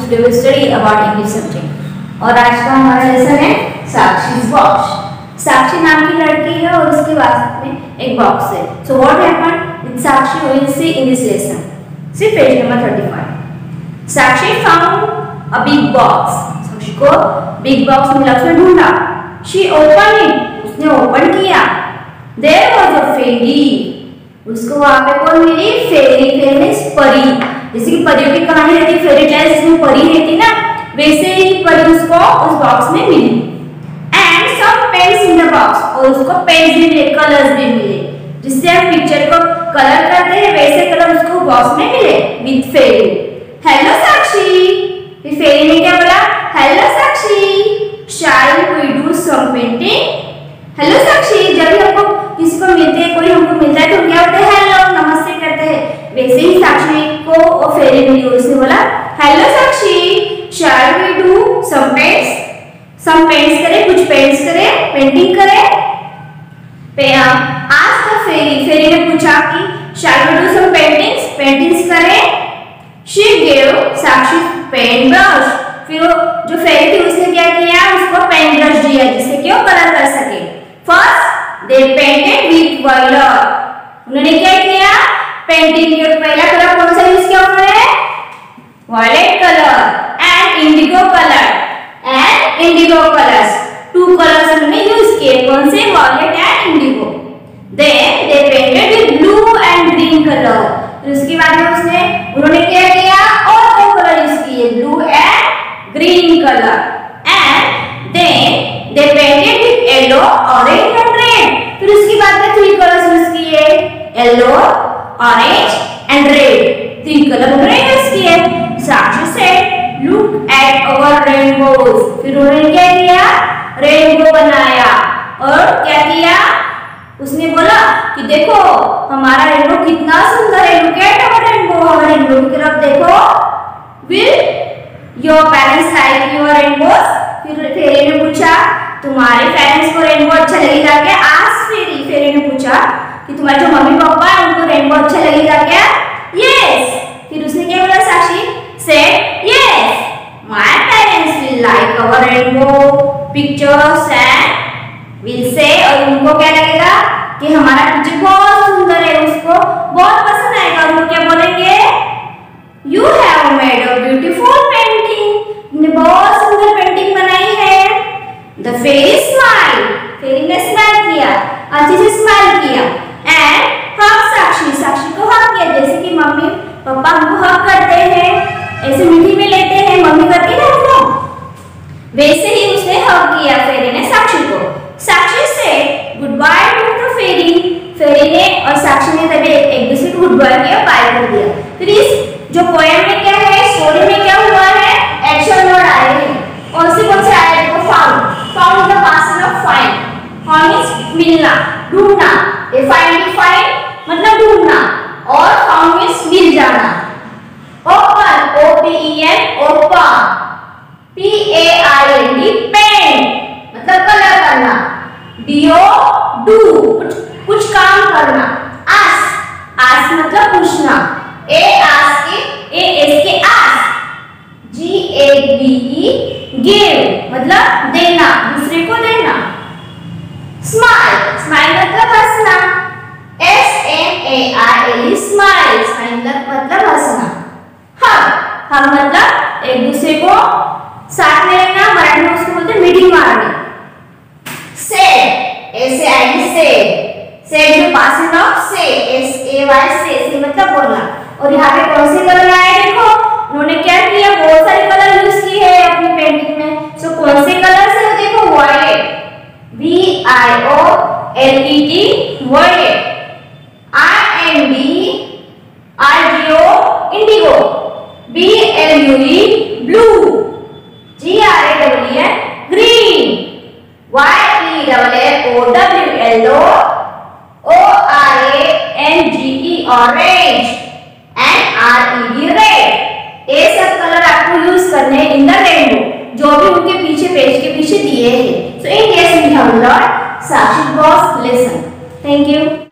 today we study about English subject और आज का हमारा लेसन है साक्षी's box। साक्षी नाम की लड़की है और उसके पास में एक बॉक्स है। So what happened with Sakshi we will see in this lesson. See page number 35. Sakshi found a big box. साक्षी को big box मिला, उसने ढूंढा। She opened it. उसने ओपन किया। There was a fairy. उसको वहाँ पे कौन मिली? फेरी। फेरी मीन्स परी। जैसे कि परियों की कहानी रहती है फेरी टेल्स जिसमें परी रहती ना, वैसे ही परी उसको उस बॉक्स में मिली। And some pens in the box, और उसको पेन्स भी मिले, कलर्स भी मिले। जिससे हम पिक्चर को कलर करते हैं वैसे कलर उसको बॉक्स में मिले विद फेरी। हेलो साक्षी, फिर फेरी ने क्या बोला? Hello Sakshi, shall we do some painting? Hello Sakshi, जब भी हमको किसी को मिलते हैं, कोई हमको मिलता है तो हम क्या बोलते हैं? हेलो, नमस्ते करते हैं। वैसे ही साक्षी को वो फेरी मिली, उसने बोला hello Sakshi, shall we do some paints? Some paints करें, कुछ पेंट्स करें, पेंटिंग करें। आज द फेरी, फेरी ने पूछा कि shall we do some paintings? Paintings करें। She gave Sakshi pen brush, फिर जो फेरी थी उसने क्या किया? उसको पेन ब्रश दिया जिससे कि वो कलर कर सके। First they painted with violet, उन्होंने क्या किया? पेंटिंग के पहला कलर कौन सा यूज किया उन्होंने? Violet colour and indigo colour. And indigo colours, two colours उन्होंने यूज किए, कौन से? Violet and indigo. Then they painted with blue and green colour, फिर उसके बाद में उन्होंने क्या किया? और दो कलर यूज किए, blue and green colour. And then they painted with yellow, orange and red, फिर उसके बाद में थ्री कलर्स यूज किए, yellow, orange and red, three colour उन्होंने यूज किए। Sakshi said look at our rainbows, फिर उन्होंने क्या किया? रेनबो बनाया। और क्या किया? उसने बोला कि देखो हमारा रेनबो कितना सुंदर है, लुक एट आवर रेनबो, हमारे रेनबो की तरफ देखो। Will your parents like your rainbows? फिर फेरी ने पूछा तुम्हारे पेरेंट्स को रेनबो अच्छा लगेगा क्या? आज फेरी ने पूछा कि तुम्हारे जो मम्मी पापा है उनको रेनबो अच्छा लगेगा क्या? यस। फिर उसने क्या बोला? Sakshi said yes, my parents will like our rainbow pictures and will say, और उनको क्या लगेगा कि हमारा पिक्चर बहुत सुंदर है, उसको बहुत पसंद आएगा। और वो क्या बोलेंगे? You have made a beautiful painting, तुमने बहुत सुंदर पेंटिंग बनाई है। द फेरी स्माइल, फेरी ने स्माइल किया, अच्छे से स्माइल किया। एंड हग साक्षी, साक्षी को हग किया, जैसे कि मम्मी पापा हमको हग करते हैं, ऐसे मीठी में लेते हैं, मम्मी करती है हमको, वैसे ही उसने हग किया फेरी ने साक्षी को। Sakshi said good bye to the fairy, fairy ने और साक्षी ने तभी एक दूसरे को गुड बाय किया, बाय कर दिया। फिर इस जो पोएम में क्या है, स्टोरी में क्या हुआ है? एक्शन वर्ड आए हैं। कौन से आए? देखो found, found the past of find. Found means मिलना, ढूंढना। ये फाइंड मतलब ढूंढना, और फाउंड मींस मिल जाना। Open, O P E N, open, P A I N D, paint मतलब कलर करना। डीओ डू, कुछ काम करना। आस्क मतलब पूछना। Ask K ask. G A B E, give मतलब देना, दूसरे को देना। स्माइल मतलब हंसना। S M A I L, smile मतलब हंसना। हग मतलब एक दूसरे को साथ में रहना, मराठी में उसको बोलते हैं मीठी मारनी। सेड, ऐसे आएगी सेड, सेड जो past of say, S A Y say मतलब बोलना। और यहाँ पे कौन से कलर आए? देखो उन्होंने क्या किया? बहुत सारे कलर यूज किए हैं अपनी पेंटिंग में। सो कौन से कलर से? देखो violet, V I O L E T, violet. I N D I G O, indigo. B L U E, blue. G R A W N, green. Y E double A O W, yellow. O R A N G E, orange. And R E D, red. ये सब colour आपको use करने हैं in the rainbow, जो भी उनके पीछे page के पीछे दिए हैं। So in case we have learn Sakshi box lesson. Thank you.